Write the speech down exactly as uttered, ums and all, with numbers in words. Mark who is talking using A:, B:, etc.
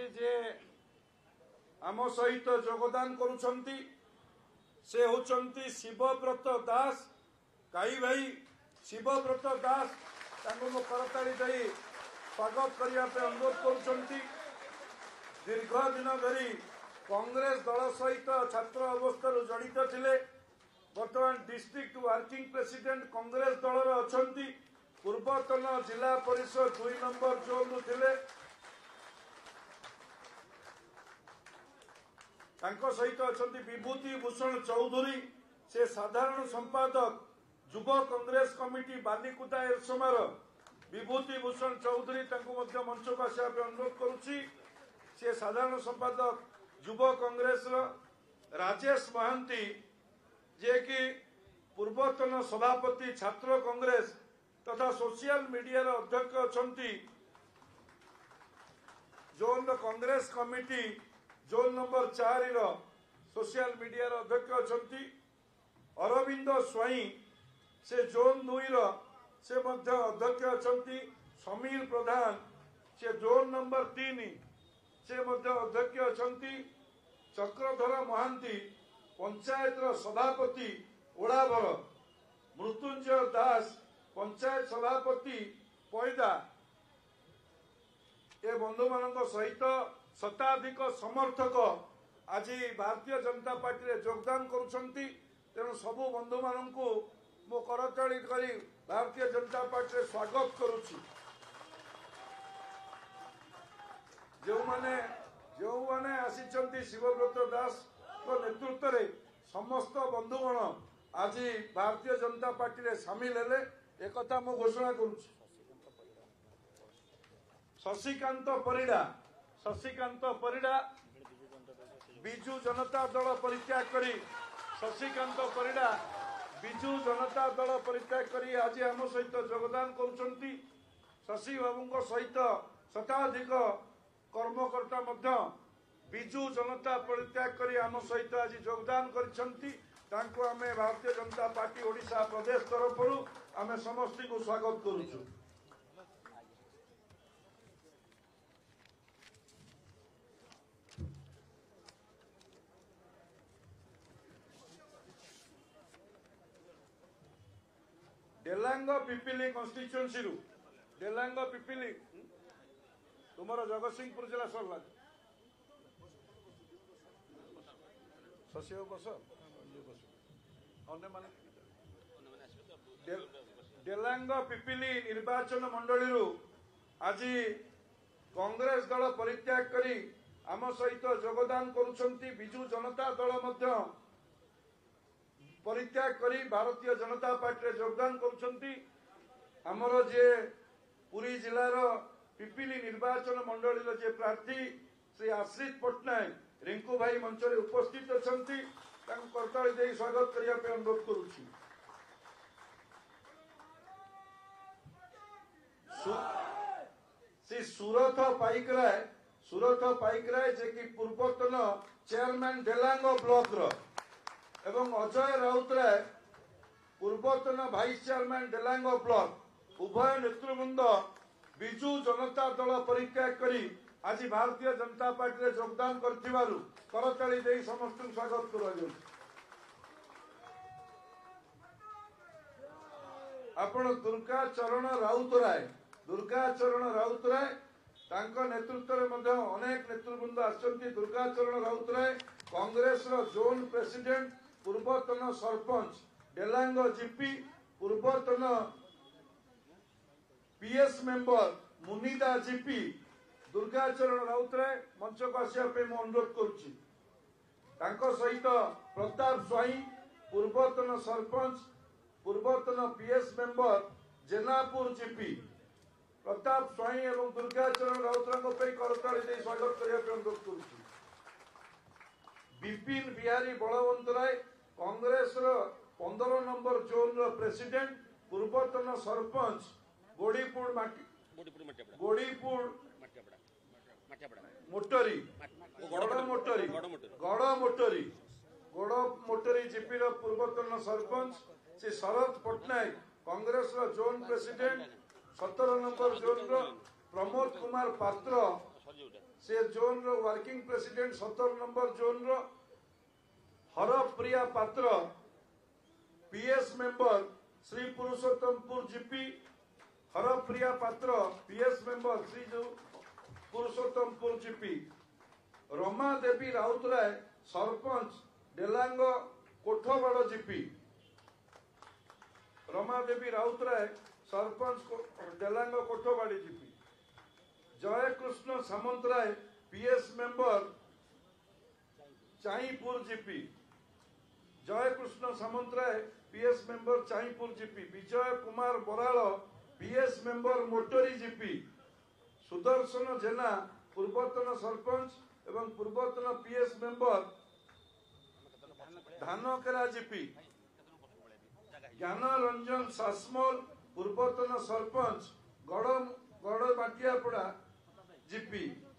A: आज जे आम सहित योगदान करुछंती से होचंती शिवव्रत दास काई भाई शिवव्रत दास तांको करताली दे स्वागत करने अनुरोध करुछंती। दीर्घ दिन धरी कांग्रेस दल सहित छात्र अवस्था जड़ित थिले। वर्तमान डिस्ट्रिक्ट वर्किंग प्रेसिडेंट कांग्रेस दल अछंती। पूर्वतन जिला परिषद दुई नंबर जोन थिले। तांको सहित अछंती विभूति भूषण चौधरी से साधारण संपादक युव कांग्रेस कमिटी बालीकुदा एरसमार विभूति भूषण चौधरी तांको मध्य मंच को आसिया अनुरोध करुछि। से साधारण संपादक युव कांग्रेस राजेश महांती जे कि पूर्वतन सभापति छात्र कांग्रेस तथा सोशल मीडिया अध्यक्ष अछंती। Zone Congress committee zone number चार सोशल मीडिया अध्यक्ष अछंती। अरविंद स्वाई से जोन दुई से मध्य अध्यक्ष अछंती। समीर प्रधान से जोन नंबर तीन से मध्य अध्यक्ष अछंती। चक्रधर महांती पंचायत सभापति ओडाभर। मृत्युंजय दास पंचायत सभापति पैदा। ए बंधु मान सहित शताधिक समर्थक आज भारतीय जनता पार्टी रे योगदान करुछंती। तेणु सबु बंधु मानू मो करताली करी भारतीय जनता पार्टी रे स्वागत करुछि। जो माने जो माने आसीचंती शिवव्रत दास को नेतृत्व रे समस्त बंधुगण आज भारतीय जनता पार्टी रे शामिल हेले। एक कथा मो घोषणा करुछि। शशिकांत परिडा शशिकांत परिडा बिजू जनता दल परित्याग करी शशिकांत परिडा बिजू जनता दल परित्याग करी आज आम सहित योगदान करुछंती। शशि बाबू सहित शताधिक कर्मकर्ता मध्य बिजू जनता परित्याग करी आम सहित आज योगदान करिसंती। तांको आमे भारतीय जनता पार्टी ओडिशा प्रदेश तरफरु आमे समस्ती को स्वागत करूछु। डेलांग पिपिली कन्स्टिट्युएंसी रु डेलांग पिपिली तुमर जगतसिंहपुर जिला सरला शशि बस डेलांग पिपिली निर्वाचन मंडली रु आज कांग्रेस दल परित्याग करी आम सहित योगदान करुछंती। बिजू जनता दल मध्य परित्याग करी भारतीय जनता पार्टी रे योगदान करुछंती। हमर जे पुरी जिलार पिपिली निर्वाचन मंडली जे प्रार्थी श्री आश्रित पट्टनायक रिंकू भाई मंच रे उपस्थित अछंती। तांको करताली दे स्वागत करिया पे अनुरोध करूछि। श्री सुरथ पाइकराय सुरथ पाइकराय जे कि पूर्वतन चेयरमैन डेलांग ब्लॉक रो एवं अजय राउतराय पूर्वतन भाइस चेयरमैन डेलांग ब्लॉक उभय नेतृवृंद बिजू जनता दल परित्याग करी आज भारतीय जनता पार्टी रे योगदान करथिबारु करताली दे समस्त स्वागत करू। आपण दुर्गा चरण राउतराय दुर्गा चरण राउतराय तांको नेतृत्व रे मध्य अनेक नेतृवृंद आछंती। दुर्गा चरण राउतराय कांग्रेस रो जोन प्रेसिडेंट पूर्वतन सरपंच डेलांग जीपी पूर्वतन PS member Munida GP Durga Charan Routray मंच को आसिया पे मो अनुरोध करुछि। तांको सहित प्रताप स्वाई पूर्वतन सरपंच पूर्वतन PS member Jenapur GP Pratap Swain एवं दुर्गा चरण राउतराय पे करताली दे स्वागत करिया पे अनुरोध करुछि। विपिन बिहारी बलवंत राय कांग्रेस रो पंद्रह नंबर जोन रो प्रेसिडेंट पूर्वतन सरपंच गोड़ीपुर गोड़ीपुर मोटरी गड़ मोटरी गड़ मोटरी गड़ मोटरी जीपी रो पूर्वतन सरपंच श्री शरद पट्टनायक कांग्रेस रो जोन प्रेसिडेंट सत्रह नंबर जोन रो प्रमोद कुमार पात्र से जोन रो वर्किंग प्रेसिडेंट सतर नंबर जोन रो Haripriya Patra PS member Shri Purushottampur GP Haripriya Patra PS member Shri Purushottampur GP Rama Devi Routray sarpanch Delang Kothwad GP Rama Devi Routray sarpanch Delang Kothwadi GP Jay Krishna Samantaray PS member Chaipur GP Jay Krishna Samantaray PS member Chaipur GP विजय Kumar Baral PS member Motari GP Sudarshan Jena पूर्वतन सरपंच एवं पूर्वतन पीएस मेंबर धानकेरा जीपी ज्ञान रंजन सासमल पूर्वतन सरपंच गड़ गड़ बाटियापड़ा जीपी